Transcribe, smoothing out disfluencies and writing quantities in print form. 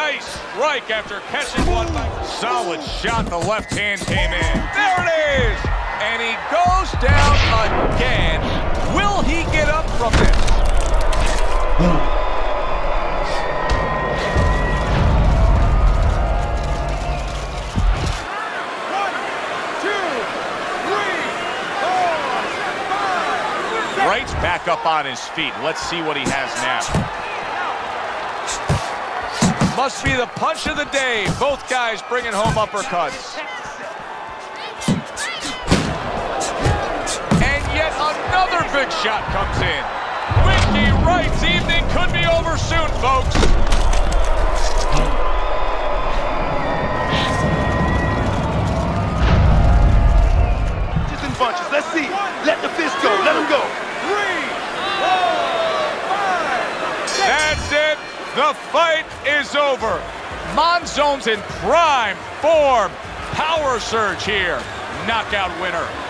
Nice strike after catching one by... Solid shot, the left hand came in. There it is! And he goes down again. Will he get up from this? Wright's back up on his feet. Let's see what he has now. Must be the punch of the day. Both guys bringing home uppercuts. And yet another big shot comes in. Winky Wright's evening could be over soon, folks. Just in bunches. Let's see. Let the fist go. Let him go. 3, 4, 5, 6. That's it. The fight is over. Monzon's in prime form. Power surge here. Knockout winner.